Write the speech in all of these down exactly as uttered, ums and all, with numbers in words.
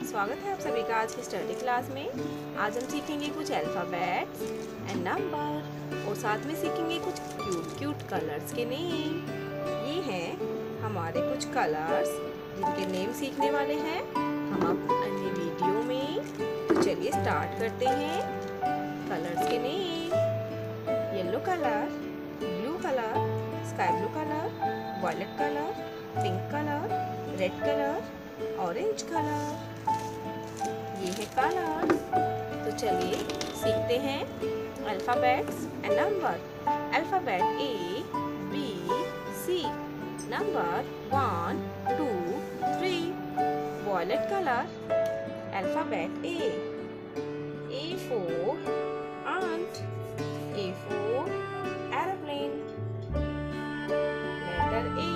स्वागत है आप सभी का आज की स्टडी क्लास में। आज हम सीखेंगे कुछ अल्फ़ाबेट्स एंड नंबर और साथ में सीखेंगे कुछ क्यूट क्यूट कलर्स के नेम। ये हैं हमारे कुछ कलर्स जिनके नेम सीखने वाले हैं हम अपने वीडियो में। तो चलिए स्टार्ट करते हैं कलर्स के name. Yellow colour, blue colour, sky blue colour, violet colour, pink colour, red colour, orange colour. ये है कलर। तो चलिए सीखते हैं alphabets and number. Alphabet A B C. Number one two three. Violet colour. Alphabet A A for ant, A for aeroplane. Letter A.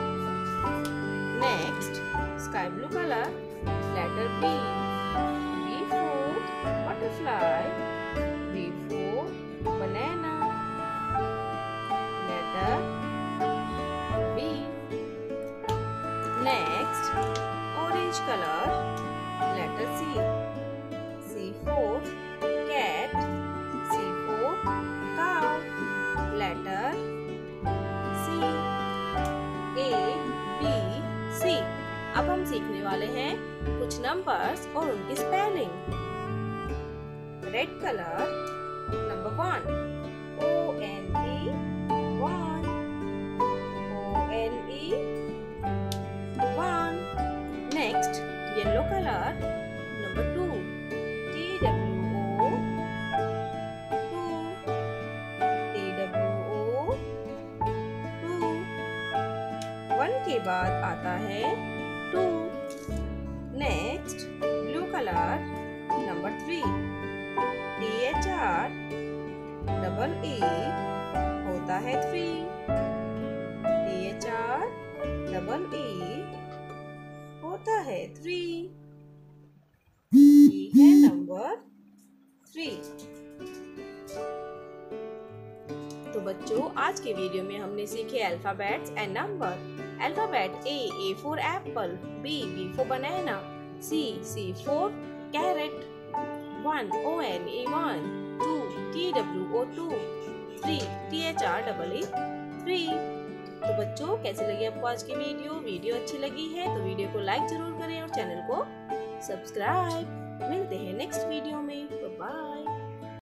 Next, sky blue color. Letter B. B for butterfly. B for banana. Letter B. Next, orange color. Letter C. C for cat. C for cow. Letter C. A B C. अब हम सीखने वाले हैं कुछ numbers और उनकी spelling. Red colour number one O N E one O N E one। Next yellow colour number two T W O two T W O two। One के बाद आता है two. Next blue colour number three T H R double E होता है three. T H R double E होता है three. ये है नंबर थ्री। तो बच्चों आज के वीडियो में हमने सीखे alphabets and number. Alphabet A A for apple, B B for banana, C C for carrot, one O N E one, two T W O two, three T H R double E three. तो बच्चों कैसे लगी आपको आज की video? Video अच्छी लगी है तो वीडियो को लाइक जरूर करें और चैनल को सब्सक्राइब। मिलते हैं नेक्स्ट वीडियो में। बाय।